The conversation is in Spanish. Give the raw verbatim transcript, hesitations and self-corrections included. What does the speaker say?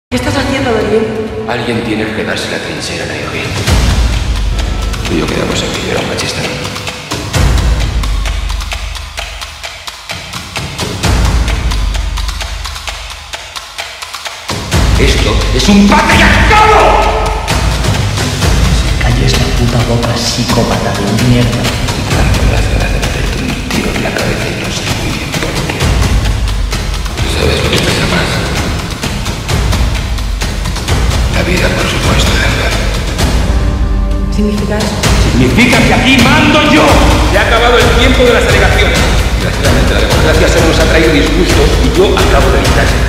¿Qué estás haciendo, Berlín? Alguien tiene que quedarse la trinchera, Nairobi. Tú y yo quedamos aquí, yo era un machista. Esto es un patriarcado. Calles la puta boca, psicópata de mierda. Dando las ganas de meterte un tiro en la cabeza y no sé muy bien por qué. ¿Sabes lo que pesa más? La vida, por supuesto, Denver. ¿Significa eso? Significa que aquí mando yo. Se ha acabado el tiempo de las alegaciones. Desgraciadamente la democracia solo nos ha traído disgustos y yo acabo de evitar ese